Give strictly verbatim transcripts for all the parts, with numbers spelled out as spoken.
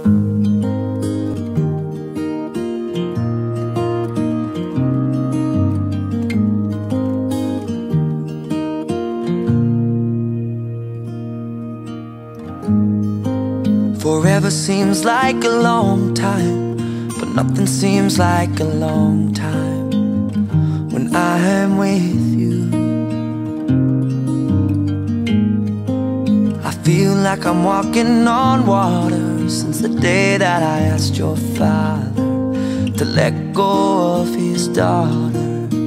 Forever seems like a long time, but nothing seems like a long time when I am with you. I feel like I'm walking on water since the day that I asked your father to let go of his daughter.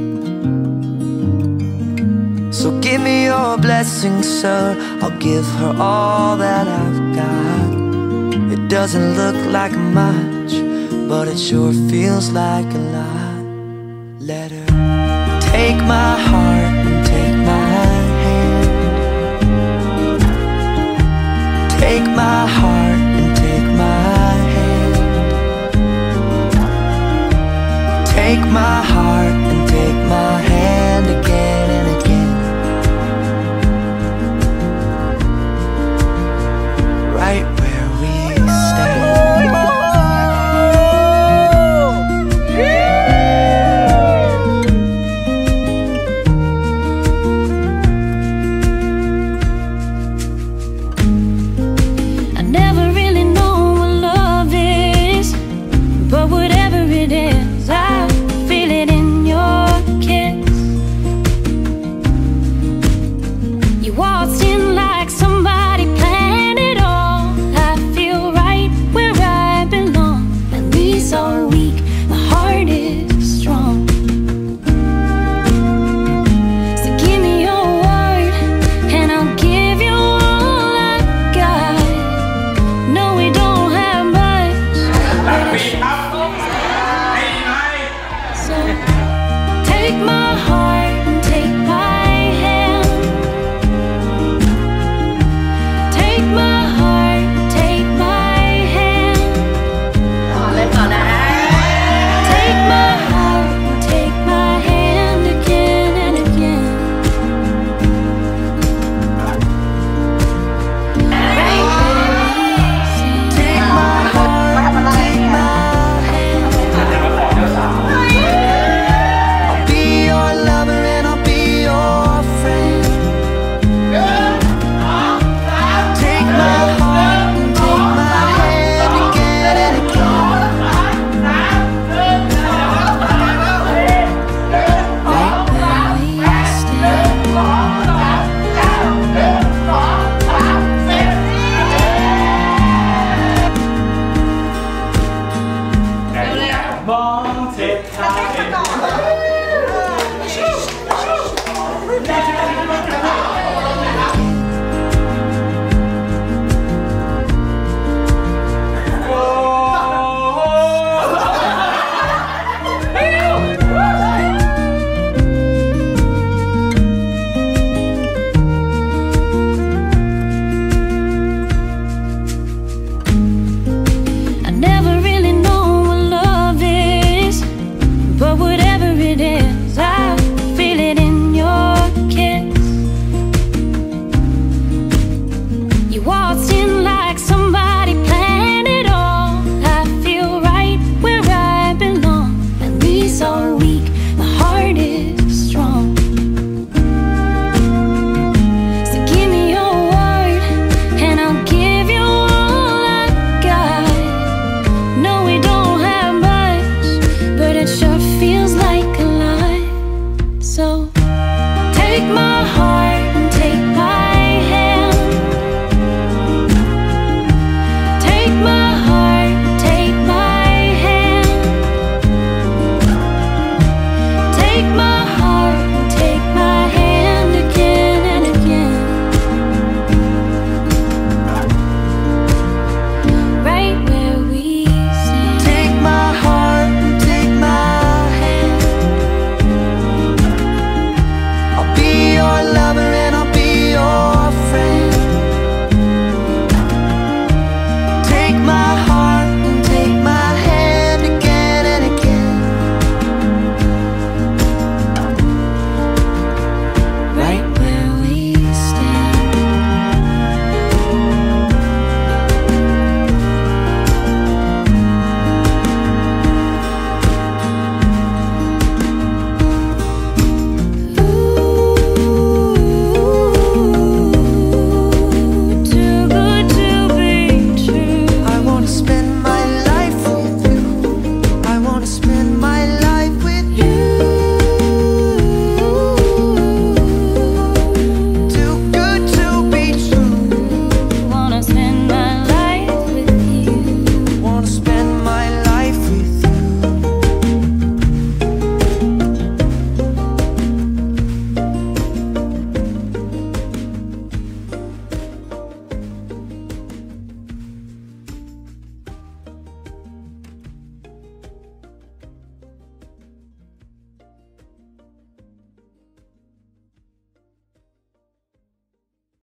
So give me your blessing, sir, I'll give her all that I've got. It doesn't look like much, but it sure feels like a lot. Let her take my heart and take my hand. Take my heart and take my hand. Take my heart and take my hand again and again. Right where we stand. I never really know what love is, but whatever it is, I feel it in your kiss. You waltzed in like somebody planned it all. I feel right where I belong. At least all weak, my heart is strong. So give me your word and I'll give you all I got. No, we don't have much, but it's so take my heart and take my hand. Take my heart, take my hand. Take my heart and take my hand again and again. Right where we stand. Take my heart, take my hand. I'll be your lover and I'll be your friend. Take my heart and take my hand again and again. Right where we stand. I never really know what love is, but whatever it is, I feel it in your kiss. You waltzed in